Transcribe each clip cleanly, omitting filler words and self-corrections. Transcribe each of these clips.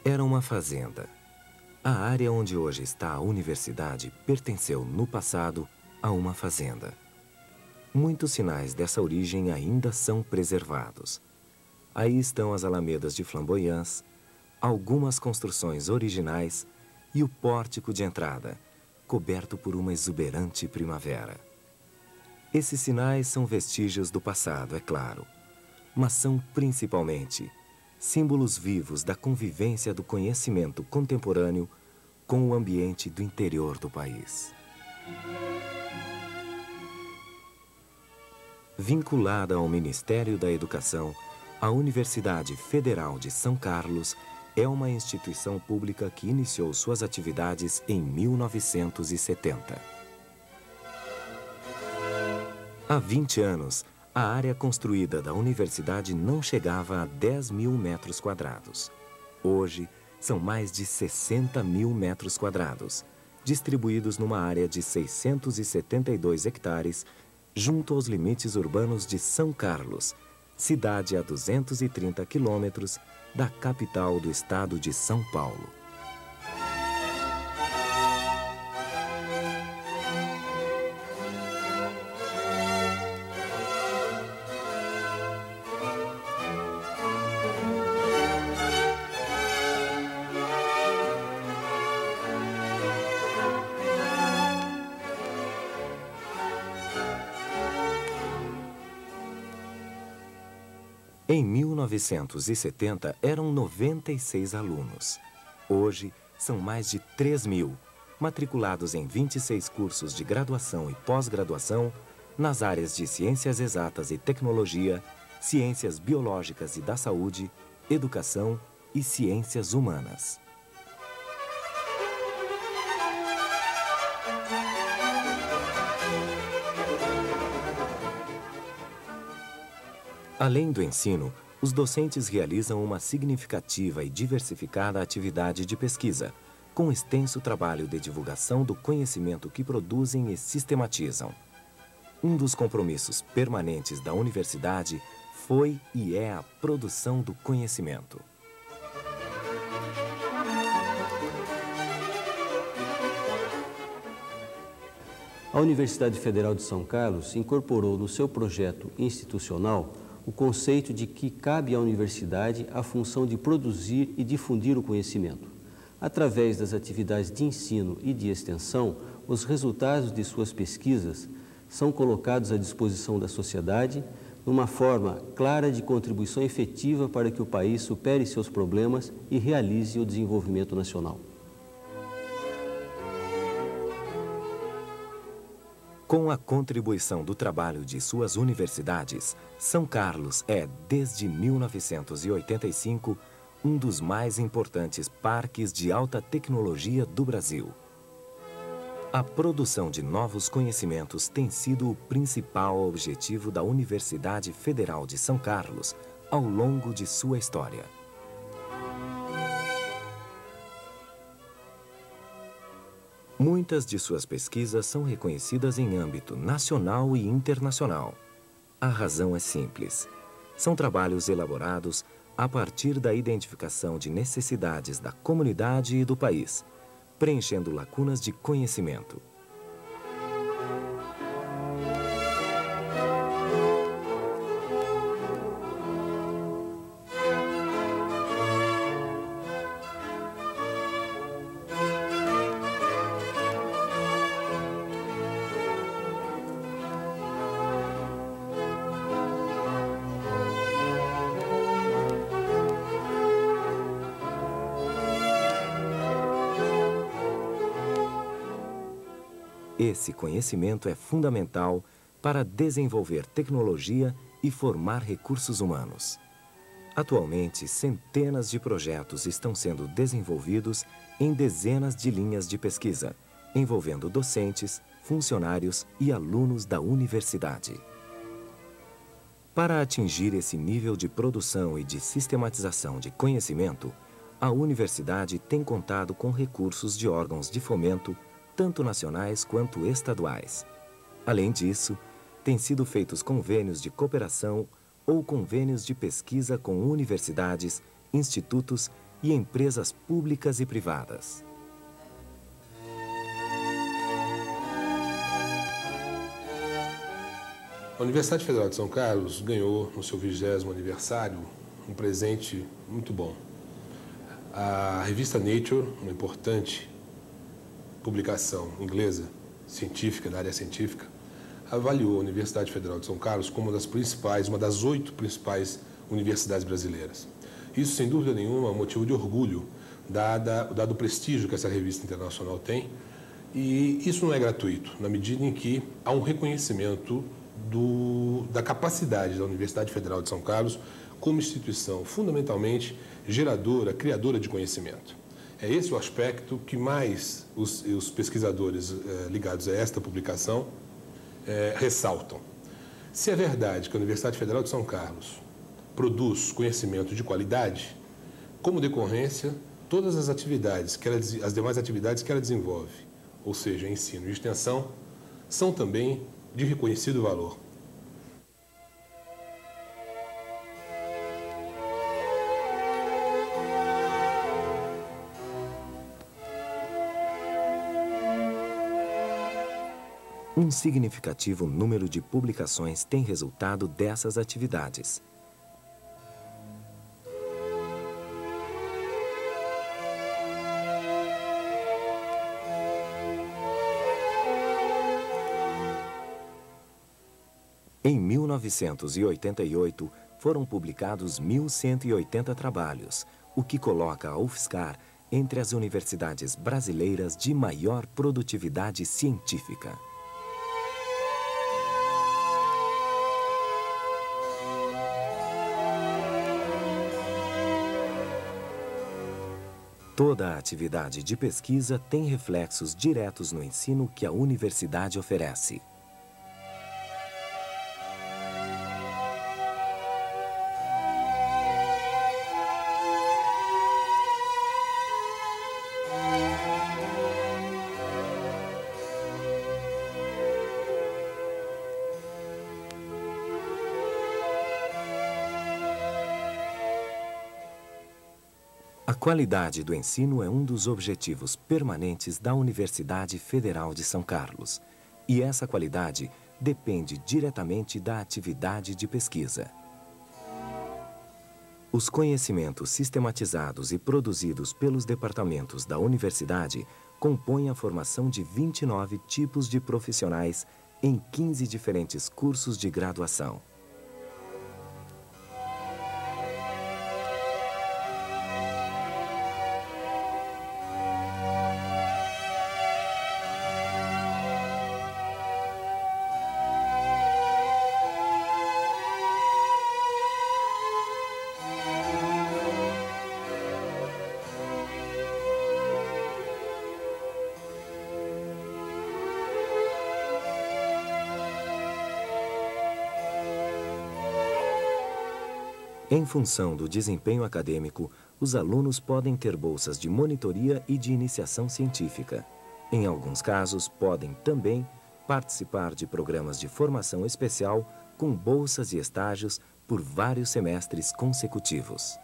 Era uma fazenda. A área onde hoje está a universidade pertenceu, no passado, a uma fazenda. Muitos sinais dessa origem ainda são preservados. Aí estão as alamedas de Flamboyants, algumas construções originais e o pórtico de entrada, coberto por uma exuberante primavera. Esses sinais são vestígios do passado, é claro, mas são principalmente símbolos vivos da convivência do conhecimento contemporâneo com o ambiente do interior do país. Vinculada ao Ministério da Educação, a Universidade Federal de São Carlos é uma instituição pública que iniciou suas atividades em 1970. Há 20 anos, a área construída da universidade não chegava a 10 mil metros quadrados. Hoje, são mais de 60 mil metros quadrados, distribuídos numa área de 672 hectares, junto aos limites urbanos de São Carlos, cidade a 230 quilômetros da capital do estado de São Paulo. Em 1970, eram 96 alunos. Hoje, são mais de 3 mil, matriculados em 26 cursos de graduação e pós-graduação nas áreas de Ciências Exatas e Tecnologia, Ciências Biológicas e da Saúde, Educação e Ciências Humanas. Além do ensino, os docentes realizam uma significativa e diversificada atividade de pesquisa, com extenso trabalho de divulgação do conhecimento que produzem e sistematizam. Um dos compromissos permanentes da universidade foi e é a produção do conhecimento. A Universidade Federal de São Carlos incorporou no seu projeto institucional o conceito de que cabe à universidade a função de produzir e difundir o conhecimento. Através das atividades de ensino e de extensão, os resultados de suas pesquisas são colocados à disposição da sociedade numa forma clara de contribuição efetiva para que o país supere seus problemas e realize o desenvolvimento nacional. Com a contribuição do trabalho de suas universidades, São Carlos é, desde 1985, um dos mais importantes parques de alta tecnologia do Brasil. A produção de novos conhecimentos tem sido o principal objetivo da Universidade Federal de São Carlos ao longo de sua história. Muitas de suas pesquisas são reconhecidas em âmbito nacional e internacional. A razão é simples. São trabalhos elaborados a partir da identificação de necessidades da comunidade e do país, preenchendo lacunas de conhecimento. Esse conhecimento é fundamental para desenvolver tecnologia e formar recursos humanos. Atualmente, centenas de projetos estão sendo desenvolvidos em dezenas de linhas de pesquisa, envolvendo docentes, funcionários e alunos da universidade. Para atingir esse nível de produção e de sistematização de conhecimento, a universidade tem contado com recursos de órgãos de fomento, tanto nacionais quanto estaduais. Além disso, têm sido feitos convênios de cooperação ou convênios de pesquisa com universidades, institutos e empresas públicas e privadas. A Universidade Federal de São Carlos ganhou, no seu 20º aniversário, um presente muito bom. A revista Nature, uma importante publicação inglesa, científica, da área científica, avaliou a Universidade Federal de São Carlos como uma das 8 principais universidades brasileiras. Isso, sem dúvida nenhuma, é um motivo de orgulho, dado o prestígio que essa revista internacional tem. E isso não é gratuito, na medida em que há um reconhecimento da capacidade da Universidade Federal de São Carlos como instituição fundamentalmente geradora, criadora de conhecimento. É esse o aspecto que mais os pesquisadores ligados a esta publicação ressaltam. Se é verdade que a Universidade Federal de São Carlos produz conhecimento de qualidade, como decorrência, todas as demais atividades que ela desenvolve, ou seja, ensino e extensão, são também de reconhecido valor. Um significativo número de publicações tem resultado dessas atividades. Em 1988, foram publicados 1.180 trabalhos, o que coloca a UFSCar entre as universidades brasileiras de maior produtividade científica. Toda a atividade de pesquisa tem reflexos diretos no ensino que a universidade oferece. A qualidade do ensino é um dos objetivos permanentes da Universidade Federal de São Carlos. E essa qualidade depende diretamente da atividade de pesquisa. Os conhecimentos sistematizados e produzidos pelos departamentos da universidade compõem a formação de 29 tipos de profissionais em 15 diferentes cursos de graduação. Em função do desempenho acadêmico, os alunos podem ter bolsas de monitoria e de iniciação científica. Em alguns casos, podem também participar de programas de formação especial com bolsas e estágios por vários semestres consecutivos.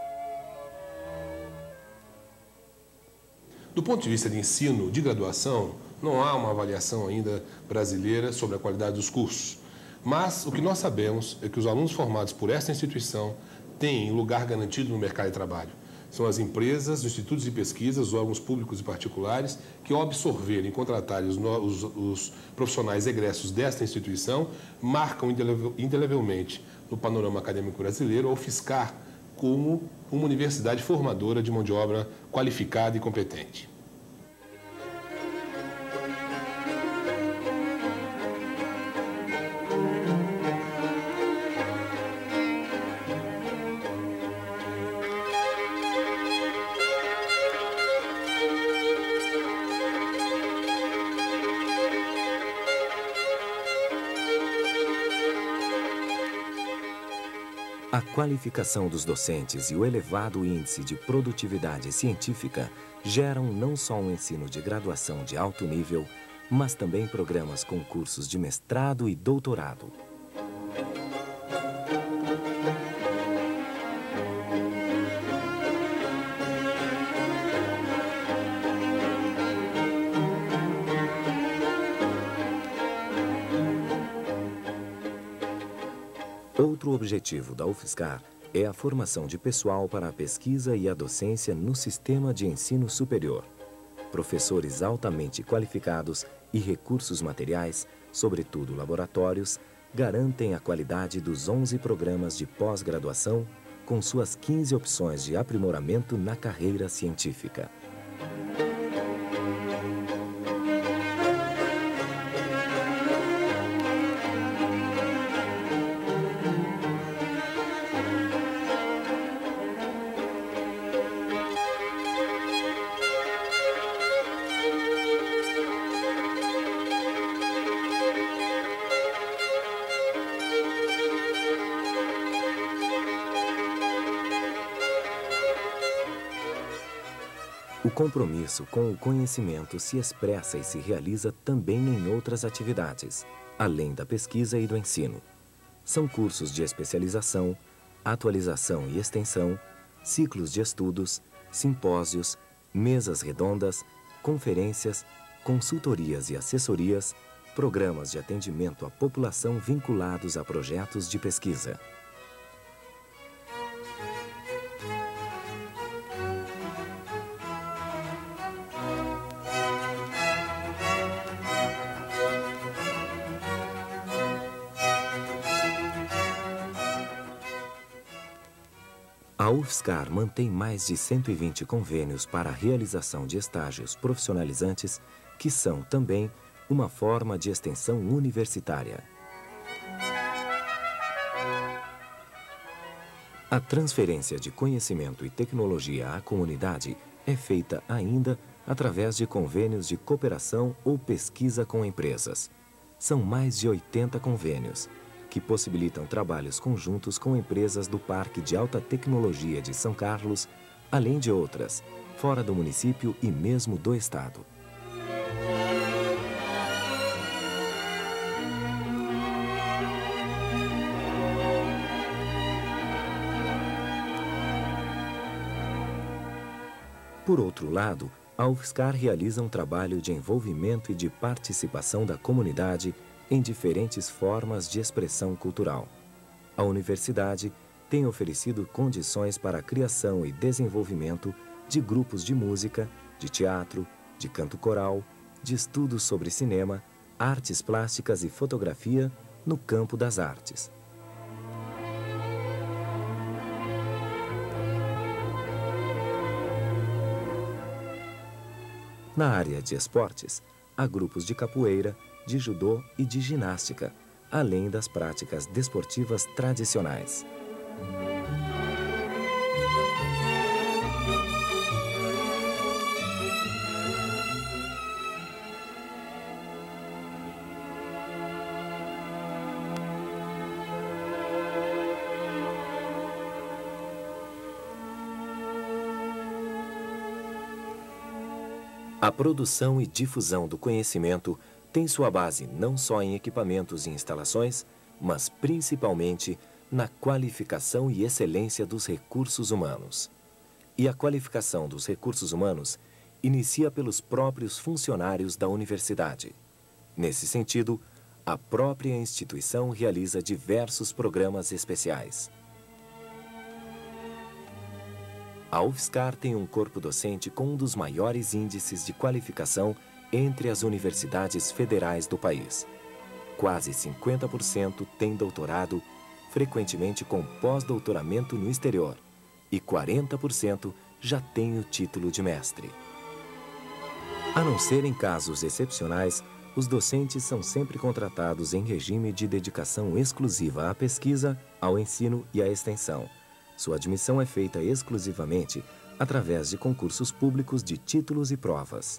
Do ponto de vista de ensino de graduação, não há uma avaliação ainda brasileira sobre a qualidade dos cursos. Mas o que nós sabemos é que os alunos formados por esta instituição têm lugar garantido no mercado de trabalho. São as empresas, os institutos de pesquisa, os órgãos públicos e particulares que, ao absorverem e contratarem os profissionais egressos desta instituição, marcam indelevelmente no panorama acadêmico brasileiro a UFSCar como uma universidade formadora de mão de obra qualificada e competente. A qualificação dos docentes e o elevado índice de produtividade científica geram não só um ensino de graduação de alto nível, mas também programas com cursos de mestrado e doutorado. Outro objetivo da UFSCar é a formação de pessoal para a pesquisa e a docência no sistema de ensino superior. Professores altamente qualificados e recursos materiais, sobretudo laboratórios, garantem a qualidade dos 11 programas de pós-graduação com suas 15 opções de aprimoramento na carreira científica. O compromisso com o conhecimento se expressa e se realiza também em outras atividades, além da pesquisa e do ensino. São cursos de especialização, atualização e extensão, ciclos de estudos, simpósios, mesas redondas, conferências, consultorias e assessorias, programas de atendimento à população vinculados a projetos de pesquisa. A UFSCar mantém mais de 120 convênios para a realização de estágios profissionalizantes, que são também uma forma de extensão universitária. A transferência de conhecimento e tecnologia à comunidade é feita ainda através de convênios de cooperação ou pesquisa com empresas. São mais de 80 convênios, que possibilitam trabalhos conjuntos com empresas do Parque de Alta Tecnologia de São Carlos, além de outras, fora do município e mesmo do estado. Por outro lado, a UFSCar realiza um trabalho de envolvimento e de participação da comunidade em diferentes formas de expressão cultural. A universidade tem oferecido condições para a criação e desenvolvimento de grupos de música, de teatro, de canto coral, de estudos sobre cinema, artes plásticas e fotografia no campo das artes. Na área de esportes, há grupos de capoeira, de judô e de ginástica, além das práticas desportivas tradicionais. A produção e difusão do conhecimento tem sua base não só em equipamentos e instalações, mas principalmente na qualificação e excelência dos recursos humanos. E a qualificação dos recursos humanos inicia pelos próprios funcionários da universidade. Nesse sentido, a própria instituição realiza diversos programas especiais. A UFSCar tem um corpo docente com um dos maiores índices de qualificação entre as universidades federais do país. Quase 50% têm doutorado, frequentemente com pós-doutoramento no exterior, e 40% já têm o título de mestre. A não ser em casos excepcionais, os docentes são sempre contratados em regime de dedicação exclusiva à pesquisa, ao ensino e à extensão. Sua admissão é feita exclusivamente através de concursos públicos de títulos e provas.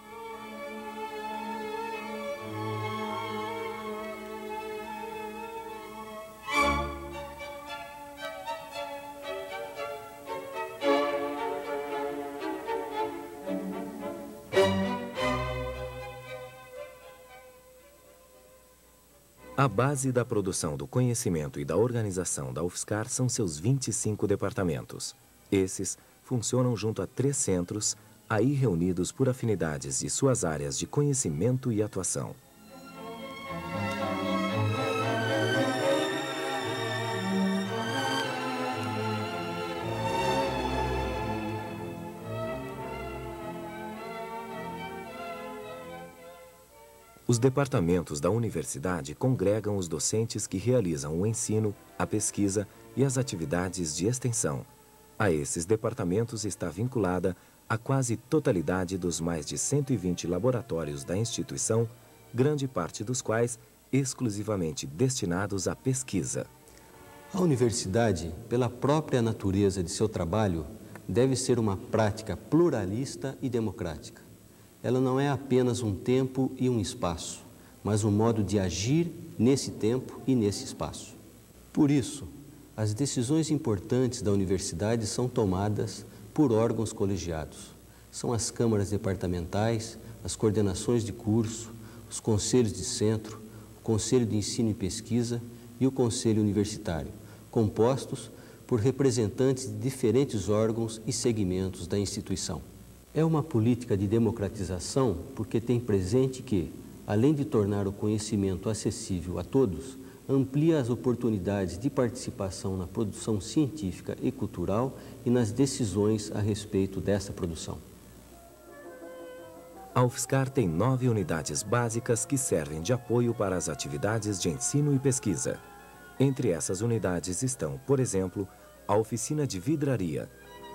A base da produção do conhecimento e da organização da UFSCar são seus 25 departamentos. Esses funcionam junto a 3 centros, aí reunidos por afinidades de suas áreas de conhecimento e atuação. Os departamentos da universidade congregam os docentes que realizam o ensino, a pesquisa e as atividades de extensão. A esses departamentos está vinculada a quase totalidade dos mais de 120 laboratórios da instituição, grande parte dos quais exclusivamente destinados à pesquisa. A universidade, pela própria natureza de seu trabalho, deve ser uma prática pluralista e democrática. Ela não é apenas um tempo e um espaço, mas um modo de agir nesse tempo e nesse espaço. Por isso, as decisões importantes da universidade são tomadas por órgãos colegiados. São as câmaras departamentais, as coordenações de curso, os conselhos de centro, o Conselho de Ensino e Pesquisa e o Conselho Universitário, compostos por representantes de diferentes órgãos e segmentos da instituição. É uma política de democratização porque tem presente que, além de tornar o conhecimento acessível a todos, amplia as oportunidades de participação na produção científica e cultural e nas decisões a respeito dessa produção. A UFSCar tem 9 unidades básicas que servem de apoio para as atividades de ensino e pesquisa. Entre essas unidades estão, por exemplo, a oficina de vidraria,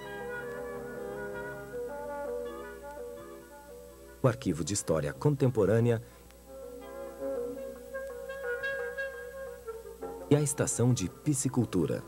o arquivo de história contemporânea e a estação de piscicultura.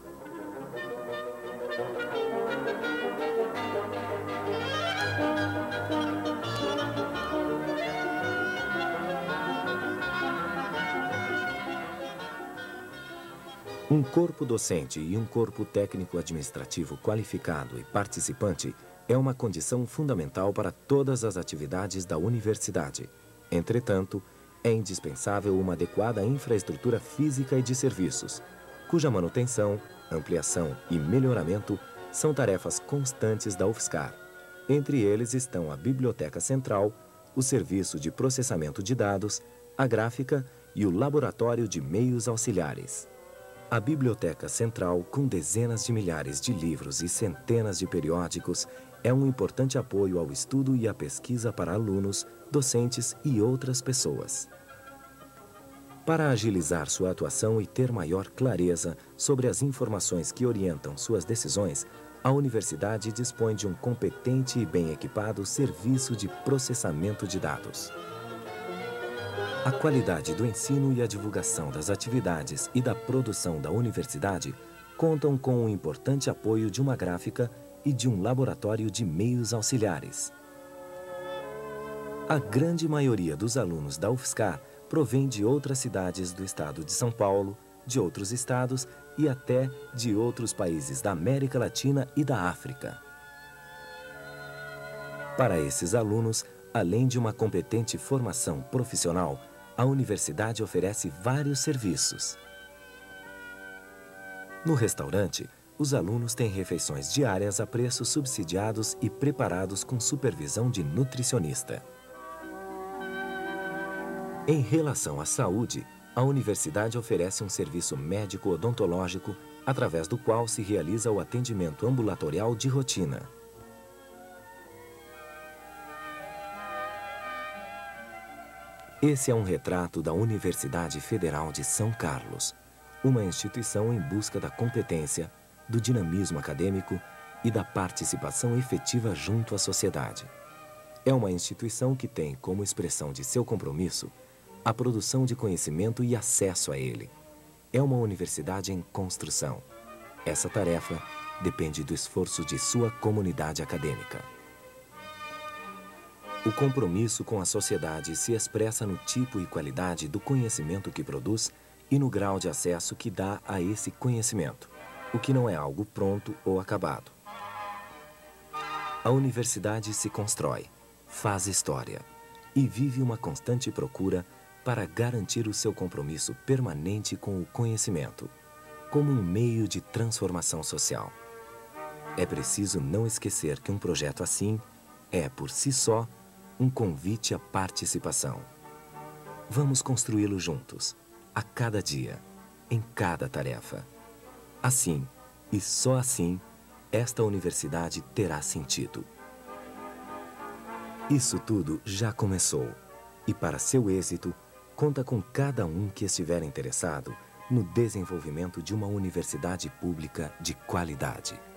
Um corpo docente e um corpo técnico-administrativo qualificado e participante é uma condição fundamental para todas as atividades da universidade. Entretanto, é indispensável uma adequada infraestrutura física e de serviços, cuja manutenção, ampliação e melhoramento são tarefas constantes da UFSCar. Entre eles estão a Biblioteca Central, o Serviço de Processamento de Dados, a Gráfica e o Laboratório de Meios Auxiliares. A Biblioteca Central, com dezenas de milhares de livros e centenas de periódicos, é um importante apoio ao estudo e à pesquisa para alunos, docentes e outras pessoas. Para agilizar sua atuação e ter maior clareza sobre as informações que orientam suas decisões, a universidade dispõe de um competente e bem equipado serviço de processamento de dados. A qualidade do ensino e a divulgação das atividades e da produção da universidade contam com o importante apoio de uma gráfica e de um laboratório de meios auxiliares. A grande maioria dos alunos da UFSCar provém de outras cidades do estado de São Paulo, de outros estados e até de outros países da América Latina e da África. Para esses alunos, além de uma competente formação profissional, a universidade oferece vários serviços. No restaurante, os alunos têm refeições diárias a preços subsidiados e preparados com supervisão de nutricionista. Em relação à saúde, a universidade oferece um serviço médico-odontológico, através do qual se realiza o atendimento ambulatorial de rotina. Esse é um retrato da Universidade Federal de São Carlos, uma instituição em busca da competência, do dinamismo acadêmico e da participação efetiva junto à sociedade. É uma instituição que tem como expressão de seu compromisso a produção de conhecimento e acesso a ele. É uma universidade em construção. Essa tarefa depende do esforço de sua comunidade acadêmica. O compromisso com a sociedade se expressa no tipo e qualidade do conhecimento que produz e no grau de acesso que dá a esse conhecimento, o que não é algo pronto ou acabado. A universidade se constrói, faz história e vive uma constante procura para garantir o seu compromisso permanente com o conhecimento, como um meio de transformação social. É preciso não esquecer que um projeto assim é, por si só, um convite à participação. Vamos construí-lo juntos, a cada dia, em cada tarefa. Assim, e só assim, esta universidade terá sentido. Isso tudo já começou. E para seu êxito, conta com cada um que estiver interessado no desenvolvimento de uma universidade pública de qualidade.